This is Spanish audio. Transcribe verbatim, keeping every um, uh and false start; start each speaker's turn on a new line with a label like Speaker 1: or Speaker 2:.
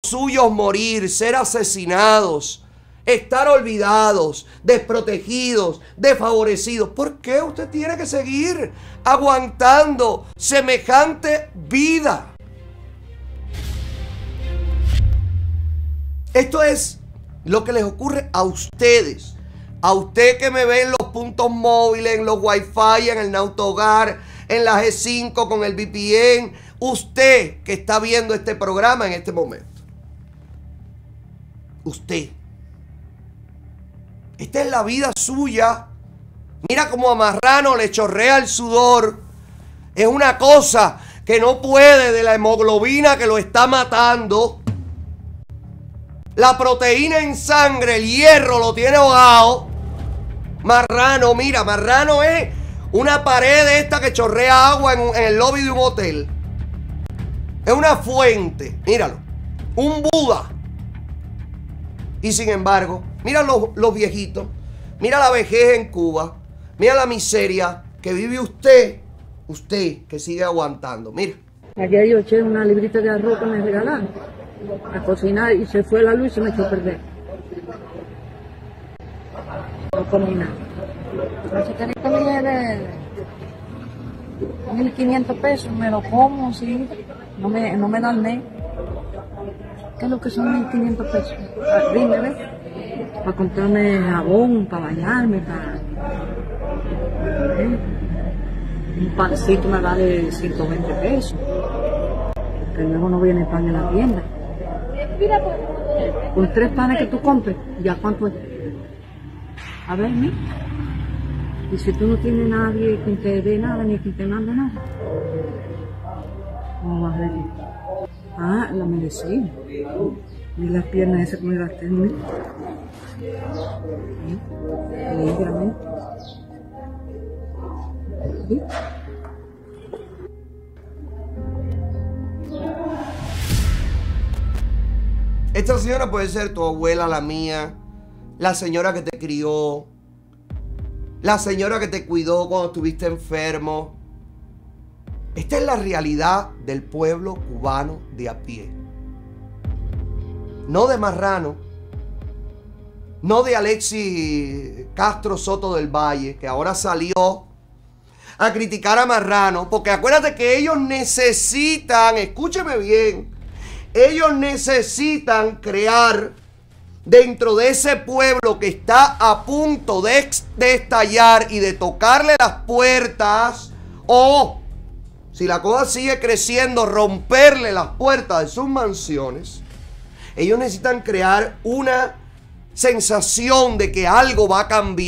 Speaker 1: suyos morir, ser asesinados, estar olvidados, desprotegidos, desfavorecidos. ¿Por qué usted tiene que seguir aguantando semejante vida? Esto es lo que les ocurre a ustedes. A usted que me ve en los puntos móviles, en los wifi, en el Nautohogar, en la G cinco con el V P N. Usted que está viendo este programa en este momento. Usted. Esta es la vida suya. Mira cómo a Marrano le chorrea el sudor. Es una cosa que no puede, de la hemoglobina que lo está matando. La proteína en sangre, el hierro lo tiene ahogado. Marrano, mira, Marrano es una pared de esta que chorrea agua en, en el lobby de un hotel. Es una fuente, míralo. Un Buda. Y sin embargo, mira los, los viejitos. Mira la vejez en Cuba. Mira la miseria que vive usted. Usted que sigue aguantando. Mira.
Speaker 2: Ayer yo eché una librita de arroz que me regalaron a cocinar y se fue la luz y se me echó a perder. No comí nada. La chicarita de mil quinientos pesos, me lo como, sí. No me, no me da el mes. ¿Qué es lo que son mil quinientos pesos? Dime, ¿ves? Para comprarme jabón, para bañarme, para... ¿eh? Un pancito me vale ciento veinte pesos. Que luego no viene pan en la tienda. Con tres panes que tú compres, ¿ya cuánto es? A ver, mira. Y si tú no tienes nadie que te dé nada, ni que te mande nada, ¿cómo vas a ver? Ah, la medicina. Y las piernas esas que me gasté, mira. Líbrame. ¿Sí?
Speaker 1: Esta señora puede ser tu abuela, la mía, la señora que te crió, la señora que te cuidó cuando estuviste enfermo. Esta es la realidad del pueblo cubano de a pie. No de Marrano, no de Alexis Castro Soto del Valle, que ahora salió a criticar a Marrano, porque acuérdate que ellos necesitan, escúcheme bien, ellos necesitan crear dentro de ese pueblo que está a punto de, de estallar y de tocarle las puertas, o si la cosa sigue creciendo, romperle las puertas de sus mansiones. Ellos necesitan crear una sensación de que algo va a cambiar.